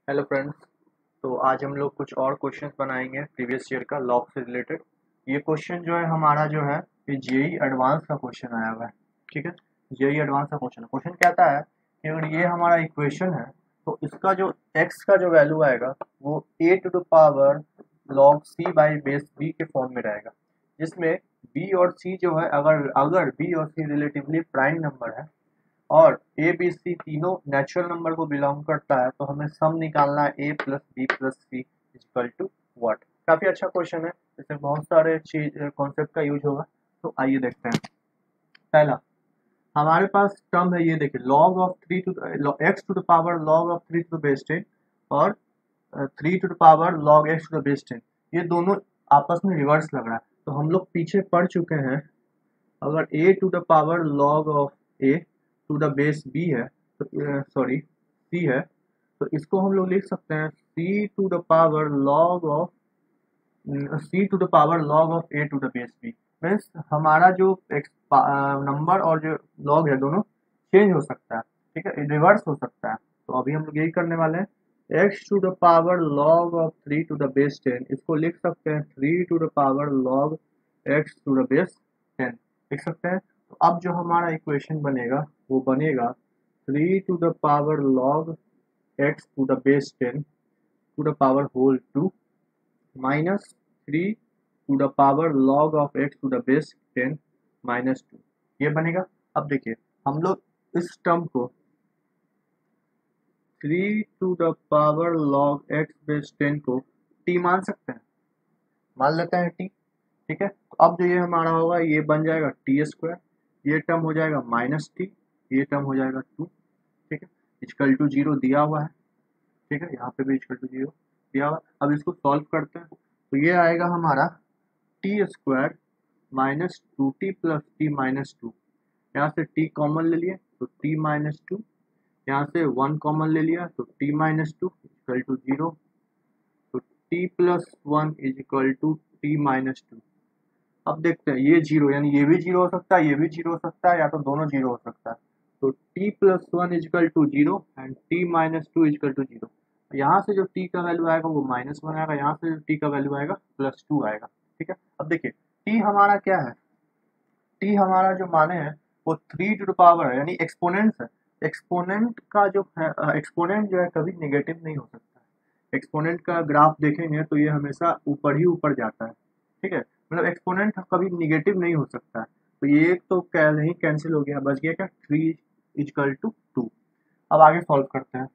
Hello friends. तो आज हम लोग कुछ और क्वेश्चंस बनाएंगे प्रीवियस ईयर का लॉग से रिलेटेड। ये क्वेश्चन जो है हमारा जो है ये जेई एडवांस का क्वेश्चन आया हुआ है। ठीक है, जेई एडवांस का क्वेश्चन कहता है कि अगर ये हमारा इक्वेशन है तो इसका जो एक्स का जो वैल्यू आएगा वो A to the power log C by base B के फॉर्म में रहेगा, जिसमें बी और सी जो है अगर अगर बी और सी रिलेटिवली प्राइम नंबर है और ए बी सी तीनों नेचुरल नंबर को बिलोंग करता है तो हमें सम निकालना है a plus b plus c equal to what. काफी अच्छा क्वेश्चन है, इसमें बहुत सारे चीज कॉन्सेप्ट का यूज होगा। तो आइए देखते हैं। पहला हमारे पास टर्म है, ये देखिए log of three to x to the power log of three to the base 10 और three to the power log x to the base 10। ये दोनों आपस में रिवर्स लग रहा है, तो हम लोग पीछे पढ़ चुके हैं। अगर a to the power log of a to the base b है तो सॉरी c है, तो इसको हम लोग लिख सकते हैं c to the power log of c to the power log of a to the base b। Means हमारा जो नंबर और जो log है दोनों चेंज हो सकता है, ठीक है, रिवर्स हो सकता है। तो अभी हम लोग यही करने वाले हैं। x to the power log of 3 to the base 10, इसको लिख सकते हैं 3 to the power log x to the base 10 लिख सकते हैं। तो अब जो हमारा इक्वेशन बनेगा वो बनेगा 3 to the power log x to the base 10 to the power whole 2 minus 3 to the power log of x to the base 10 minus 2, ये बनेगा। अब देखिए हम लोग इस टर्म को 3 to the power log x base 10 को t मान सकते हैं, मान लेते हैं t। ठीक है, तो अब जो ये हमारा होगा ये बन जाएगा टी स्क्वायर, ये टर्म हो जाएगा माइनस टी, ये टर्म हो जाएगा 2। ठीक है, इक्वल टू 0 दिया हुआ है। ठीक है, यहाँ पे भी इक्वल टू 0 दिया हुआ है। अब इसको सॉल्व करते हैं तो ये आएगा हमारा t square minus 2t plus t minus 2। यहाँ से t कॉमन ले लिए तो t माइनस 2, यहाँ से 1 कॉमन ले लिया तो t माइनस 2 इक्वल टू 0। तो t plus 1 is equal to t minus 2। अब देखते हैं ये जीरो, यानी ये भी जीरो हो सकता है, ये भी जीरो हो सकता है, या तो दोनों जीरो हो सकता है। तो t plus 1 is equal to 0 and t minus 2 is equal to 0। यहाँ से जो t का वैल्यू आएगा वो -1 आएगा, यहाँ से जो t का वैल्यू आएगा +2 आएगा। ठीक है, अब देखिए t हमारा क्या है, t हमारा जो माने है वो 3 टू द पावर है, यानी एक्सपोनेंट्स है। एक्सपोनेंट का जो है एक्सपोनेंट जो है कभी नेगेटिव नहीं हो सकता। एक्सपोनेंट का ग्राफ देखेंगे तो ये हमेशा ऊपर ही ऊपर जाता है। ठीक है, मतलब एक्सपोनेंट कभी निगेटिव नहीं हो सकता है। तो ये तो नहीं कैंसिल हो गया, बच गया क्या 3 इजकल टू 2। अब आगे सॉल्व करते हैं।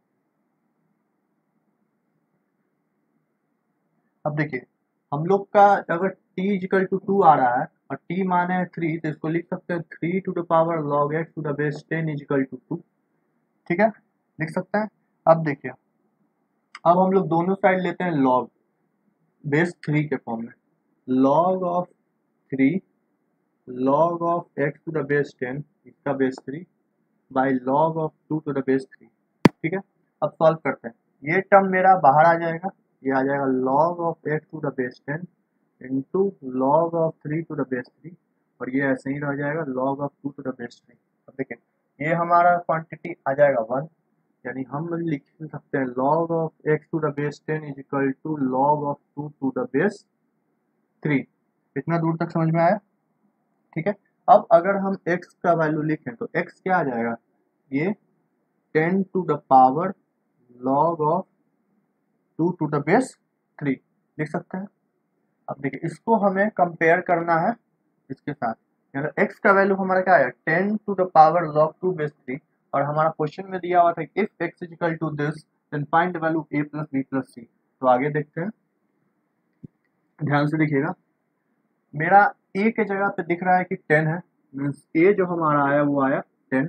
अब देखिए हम लोग का अगर t इजकल टू 2 आ रहा है और t माने है 3, तो इसको लिख सकते हैं 3 to the power log x to the base 10 is equal to 2। ठीक है, लिख सकते हैं। अब देखिए अब हम लोग दोनों साइड लेते हैं log बेस 3 के फॉर्म में, log of 3 log of x to the base 10 इसका base 3 by log of 2 to the base 3। ठीक है, अब सॉल्व करते हैं। ये टर्म मेरा बाहर आ जाएगा, ये आ जाएगा log of x to the base 10 into log of 3 to the base 3, और ये ऐसे ही रह जाएगा log of 2 to the base 3। अब देखिए ये हमारा क्वांटिटी आ जाएगा 1, यानी हम लिख सकते हैं log of x to the base 10 is equal to log of 2 to the base 3। इतना दूर तक समझ में आया? ठीक है, अब अगर हम x का वैल्यू लिखें तो x क्या आ जाएगा, ये 10 to the power log of 2 to the base 3 लिख सकते हैं। अब देखिए इसको हमें कंपेयर करना है इसके साथ, यानी x का वैल्यू हमारा क्या है 10 to the power log 2 base 3, और हमारा क्वेश्चन में दिया हुआ था if x is equal to this then find the value a plus b plus c। तो आगे देखते हैं, ध्यान से देखिएगा। मेरा a के जगह पे दिख रहा है कि 10 है, मीन्स a जो हमारा आया वो आया 10।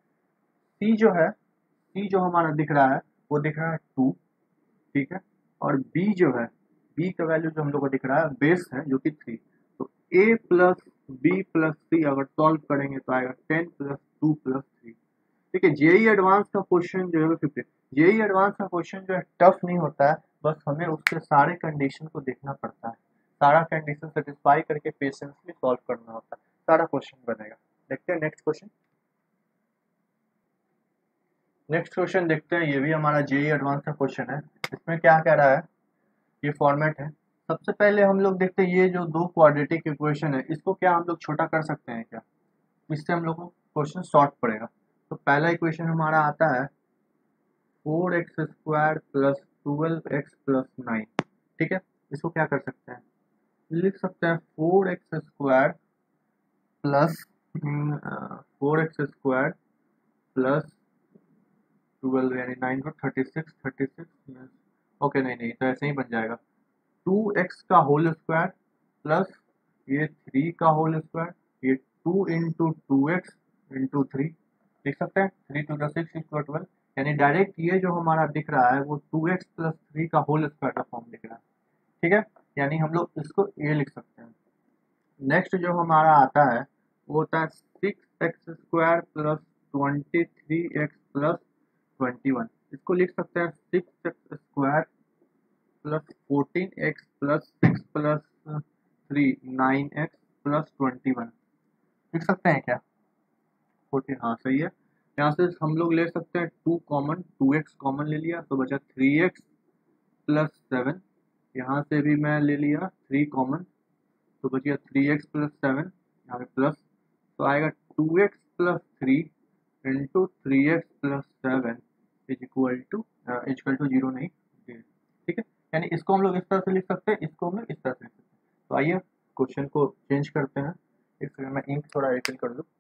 c जो हमारा दिख रहा है वो दिख रहा है 2। ठीक है, और b जो है, b का वैल्यू जो हम लोग को दिख रहा है बेस है जो कि 3। तो a plus b plus c अगर सॉल्व करेंगे तो आएगा 10 प्लस 2 प्लस 3। ठीक है, जेई एडवांस का क्वेश्चन जो है 50, जेई एडवांस का क्वेश्चन जो है टफ नहीं होता है, बस हमें उसके सारे कंडीशन को देखना पड़ता है, सारा कंडीशन सेटिस्फाई करके पेशेंसली सॉल्व करना होता है, सारा क्वेश्चन बनेगा। देखते हैं नेक्स्ट क्वेश्चन। नेक्स्ट क्वेश्चन देखते हैं, ये भी हमारा जेई एडवांस का क्वेश्चन है। इसमें क्या कह रहा है, ये फॉर्मेट है। सबसे पहले हम लोग देखते हैं ये जो दो क्वाड्रेटिक इक्वेशन है, इसको क्या हम लोग छोटा कर सकते हैं क्या? इससे हम लोग को क्वेश्चन शॉर्ट पड़ेगा। तो पहला इक्वेशन हमारा आता है 4x² प्लस 12x+9। ठीक है, इसको क्या कर सकते हैं, लिख सकते हैं 4x² प्लस 4x² प्लस 12 यानी 9 को 36 ओके, नहीं नहीं, तो ऐसे ही बन जाएगा 2x का होल स्क्वायर प्लस ये 3 का होल स्क्वायर, ये 2 इंटू 2x इंटू 3 लिख सकते हैं। 3 टू 6 इक्वल 12, यानी डायरेक्ट ये जो हमारा दिख रहा है वो 2x प्लस 3 का होल स्क्वायर का फॉर्म दिख रहा है। ठीक है, यानी हम लोग इसको ये लिख सकते हैं। नेक्स्ट जो हमारा आता है वो होता है 6x² प्लस 23x प्लस 21। इसको लिख सकते हैं 6x² plus 14x plus 6 plus 3 9x plus 21 लिख सकते हैं क्या? 14, हाँ सही है। यहाँ से हम लोग ले सकते हैं 2 कॉमन, 2x कॉमन ले लिया तो बचा 3x प्लस 7। यहाँ से भी मैं ले लिया 3 कॉमन तो बचिए 3x प्लस 7, यहाँ पे प्लस, तो आएगा 2x plus 3 into 3x plus 7 is equal to 0 नहीं। ठीक है, यानी इसको हम लोग इस तरह से लिख सकते हैं, इसको हम लोग इस तरह से लिख सकते हैं। तो आइए क्वेश्चन को चेंज करते हैं। एक सेकंड मैं इंक थोड़ा रिफिल कर दूँ।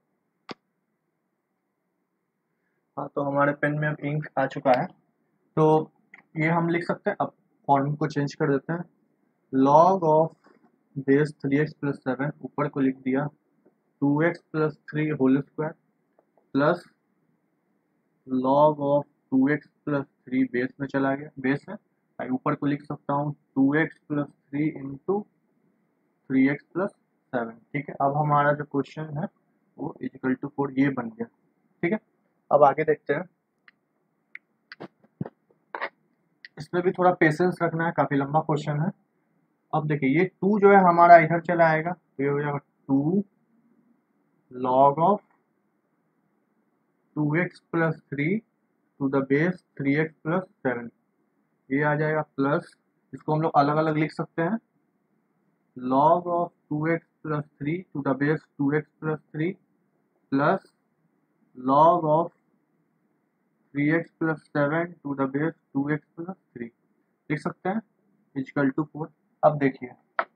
हाँ, तो हमारे पेन में अब इंक आ चुका है, तो ये हम लिख सकते हैं। अब फॉर्म को चेंज कर देते हैं। Log of base 3x plus 7 ऊपर को लिख दिया 2x plus 3 whole square plus log of 2x plus 3 base में चला गया, बेस है, ऊपर को लिख सकता हूँ 2x plus 3 into 3x plus 7। ठीक है, अब हमारा जो क्वेश्चन है वो इजिकल टू 4 ये बन गया। ठीक है, अब आगे देखते हैं। इसमें भी थोड़ा पेशेंस रखना है, काफ़ी लंबा क्वेश्चन है। अब देखिए ये 2 जो है हमारा इधर चला आएगा तो ये हो जाएगा 2 log of 2x plus 3 to the base 3x plus 7, ये आ जाएगा प्लस, इसको हम लोग अलग अलग लिख सकते हैं। log of 2x plus 3 to the base 2x plus 3 plus log of 3x plus 7 to the base 2x plus 3 लिख सकते हैं इक्वल टू 4। अब देखिए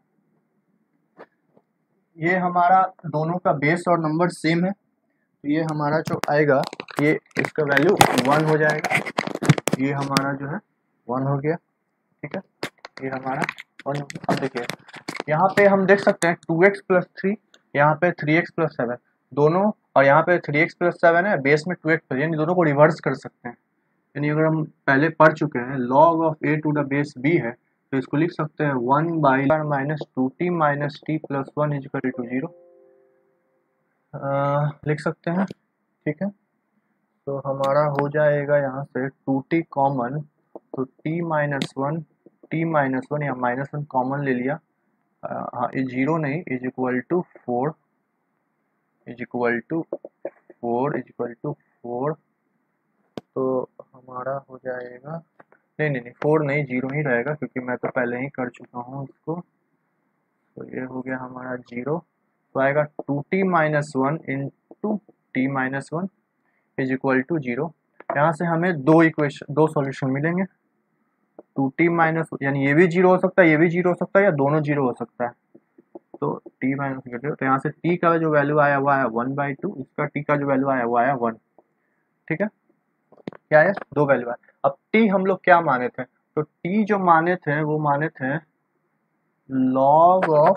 ये हमारा दोनों का बेस और नंबर सेम है, तो ये हमारा जो आएगा ये इसका वैल्यू 1 हो जाएगा। ये हमारा जो है 1 हो गया। ठीक है, ये हमारा 1 हो गया। अब देखिए यहाँ पे हम देख सकते हैं 2x प्लस 3, यहाँ पे 3x प्लस 7 दोनों, और यहाँ पे 3x प्लस 7 है, बेस में 2x प्लस, यानी दोनों को रिवर्स कर सकते हैं। यानी अगर हम पहले पढ़ चुके हैं log of a to the base b है, तो इसको लिख सकते हैं 1 by minus 2t minus t plus 1 is equal to 0 लिख सकते हैं। ठीक है, तो हमारा हो जाएगा यहाँ से 2t कॉमन, तो t-1 या -1 कॉमन ले लिया, हाँ ये 0 नहीं, is equal to 4 is equal to 4 तो हमारा हो जाएगा, नहीं नहीं नहीं 4 नहीं 0 ही रहेगा, क्योंकि मैं तो पहले ही कर चुका हूँ इसको। तो ये हो गया हमारा 0, तो आएगा 2t minus 1 into t minus 1 is equal to 0। यहाँ से हमें दो सॉल्यूशन मिलेंगे। 2t माइनस, यानी ये भी 0 हो सकता है, ये भी 0 हो सकता है, या दोनों 0 हो सकता है। तो t माइनस करते हो तो यहाँ से t का जो वैल्यू आया वो आया 1/2, इसका t का जो वैल्यू आया वो आया 1। ठीक है, क्या है, दो वैल्यू आया। अब t हम लोग क्या माने थे, तो t जो माने थे वो माने थे log ऑफ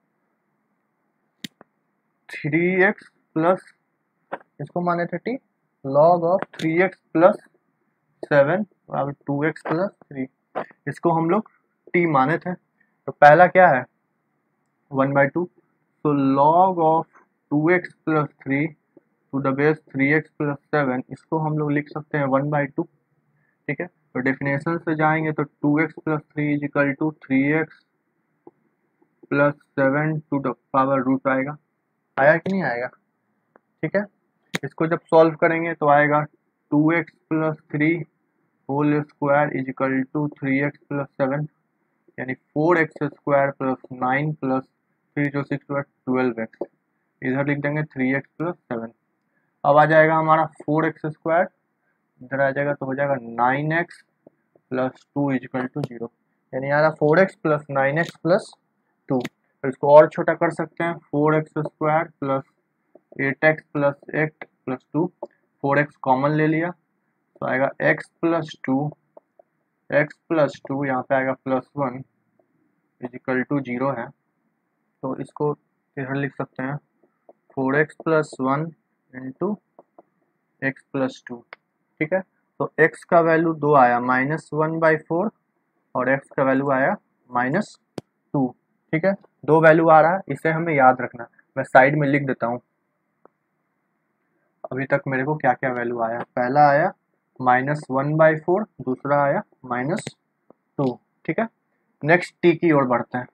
3x प्लस, इसको माने थे t log of 3x plus 7 और 2x प्लस 3, इसको हम लोग t माने थे। तो पहला क्या है 1/2, तो log of 2x plus 3 to the base 3x plus 7, इसको हम लोग लिख सकते हैं 1/2। ठीक है, तो डेफिनेशन से जाएंगे तो 2x plus 3 is equal to 3x plus 7 to the power root आएगा कि नहीं आएगा? ठीक है, इसको जब सॉल्व करेंगे तो आएगा 2x plus 3 whole square is equal to 3x plus 7, यानी 4x स्क्वायर प्लस 9 प्लस 3 जो 6 12x, इधर लिख देंगे 3x प्लस 7। अब आ जाएगा हमारा 4x स्क्वायर, इधर आ जाएगा तो हो जाएगा 9x plus 2 is equal to 0, यानी आ रहा 4x प्लस 9x प्लस 2। तो इसको और छोटा कर सकते हैं, 4x square plus 8x plus 8 plus 2, 4x common ले लिया तो आएगा x प्लस 2, यहाँ पे आएगा प्लस 1 इज इक्वल टू 0 है, तो इसको इधर लिख सकते हैं 4x plus 1 into x plus 2। ठीक है, तो x का वैल्यू 2 आया -1/4 और x का वैल्यू आया -2। ठीक है, 2 वैल्यू आ रहा है, इसे हमें याद रखना। मैं साइड में लिख देता हूँ अभी तक मेरे को क्या क्या वैल्यू आया। पहला आया -1/4, दूसरा आया -2। ठीक है, नेक्स्ट t की ओर बढ़ते हैं।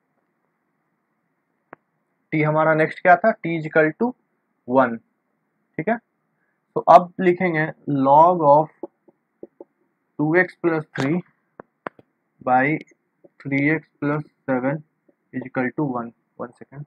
t हमारा नेक्स्ट क्या था, t इक्वल टू 1। ठीक है, तो अब लिखेंगे log of 2x plus 3 by 3x plus 7 is equal to 1। 1 second.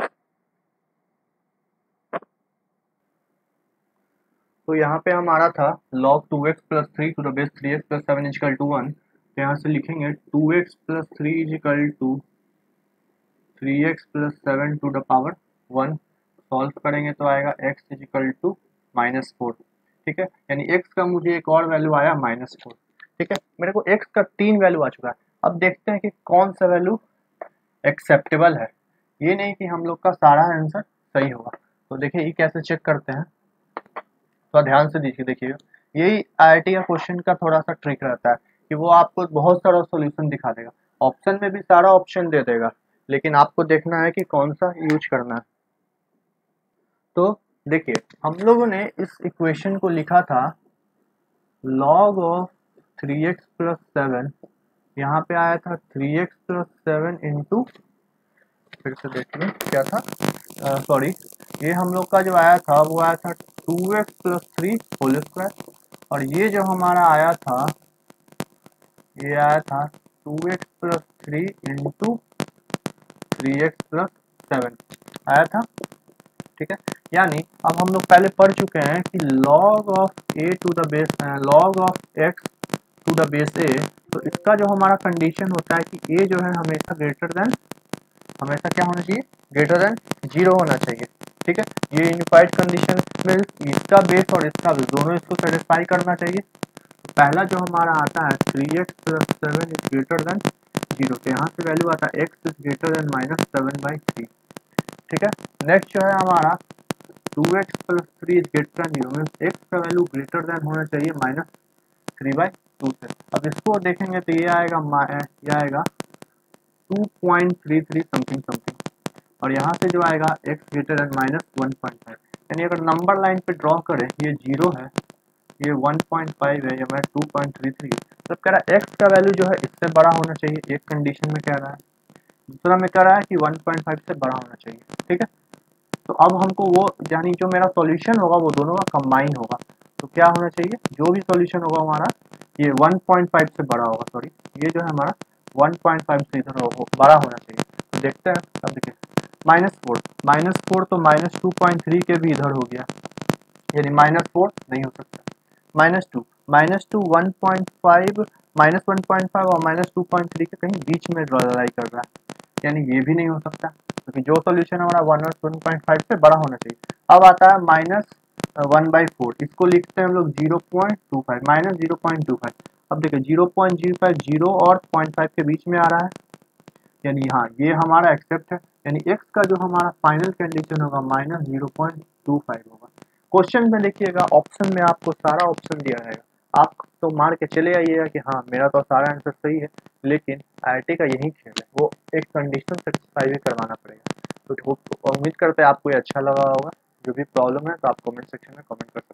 तो यहाँ पे हमारा था log 2x plus 3 to the base 3x plus 7 is equal to 1। तो यहाँ से लिखेंगे 2x plus 3 is equal to 3x plus 7 to the power 1। Solve करेंगे तो आएगा x इज इक्वल टू -4। ठीक है, यानी x का मुझे एक और वैल्यू आया -4। ठीक है, मेरे को x का 3 वैल्यू आ चुका है। अब देखते हैं कि कौन सा वैल्यू एक्सेप्टेबल है। ये नहीं कि हम लोग का सारा आंसर सही होगा। तो देखिए ये कैसे चेक करते हैं, तो ध्यान से देखिएगा। यही IIT का क्वेश्चन का थोड़ा सा ट्रिक रहता है कि वो आपको बहुत सारा सॉल्यूशन दिखा देगा, ऑप्शन में भी सारा ऑप्शन दे देगा, लेकिन आपको देखना है कि कौन सा यूज करना है। तो देखिए हम लोगों ने इस इक्वेशन को लिखा था log ऑफ 3x प्लस 7, यहाँ पे आया था 3x प्लस 7 इंटू, फिर से देखिए क्या था, सॉरी, ये हम लोग का जो आया था वो आया था 2x प्लस 3 होल स्क्वायर, और ये जो हमारा आया था ये आया था 2x plus 3 into 3x plus 7 आया था। ठीक है, यानी अब हम लोग पहले पढ़ चुके हैं कि log of a to the base log of x to the base a, तो इसका जो हमारा कंडीशन होता है कि a जो है हमेशा हमेशा क्या होना चाहिए, ग्रेटर देन 0 होना चाहिए। ठीक है, ये यूनिफाइड कंडीशन मीन्स इसका बेस और इसका बेस दोनों इसको सेटिस्फाई करना चाहिए। तो पहला जो हमारा आता है 3x plus 7 is greater than 0, तो यहाँ से वैल्यू आता है x इज ग्रेटर देन -7/3। ठीक है, नेक्स्ट जो है हमारा 2x plus 3 is greater than 0 means x का वैल्यू ग्रेटर देन होना चाहिए -3/2 से। अब इसको देखेंगे तो ये आएगा 2.33 समथिंग, और यहाँ से जो आएगा x ग्रेटर देन -1.5, यानी अगर नंबर लाइन पे ड्रॉ करें ये 0 है, ये 1.5 है, या मैं 2.33, तो कह रहा है x का वैल्यू जो है इससे बड़ा होना चाहिए, एक कंडीशन में कह रहा है, दूसरा में कह रहा है कि 1.5 से बड़ा होना चाहिए। ठीक है, तो अब हमको वो यानी जो मेरा सॉल्यूशन होगा वो दोनों का कंबाइन होगा, तो क्या होना चाहिए, जो भी सॉल्यूशन होगा हमारा ये 1.5 से बड़ा होगा, सॉरी ये जो है हमारा 1.5 से इधर बड़ा होना चाहिए। तो देखते हैं, अब देखिए -4 तो -2.3 के भी इधर हो गया, यानी -4 नहीं हो सकता, -2 1.5 -1.5 और -2.3 के कहीं बीच में लाई कर रहा है, यानी ये भी नहीं हो सकता, क्योंकि जो सॉल्यूशन हमारा 1 और 1.5 से बड़ा होना चाहिए। अब आता है -1/4, इसको लिखते हैं हम लोग 0.25 -0.25। अब देखिए 0.05 0 और 0.5 के बीच में आ रहा है, यानी हाँ ये हमारा एक्सेप्ट है, यानी x का जो हमारा फाइनल कंडीशन होगा -0.25 होगा। क्वेश्चन में देखिएगा ऑप्शन में आपको सारा ऑप्शन दिया रहेगा, आप तो मान के चले आइएगा कि हाँ मेरा तो सारा आंसर सही है, लेकिन IIT का यही खेल है, वो एक कंडीशन सेटिस्फाई भी करवाना पड़ेगा। तो उम्मीद करते हैं आपको ये अच्छा लगा होगा। जो भी प्रॉब्लम है तो आप कमेंट सेक्शन में कमेंट कर सकते हैं।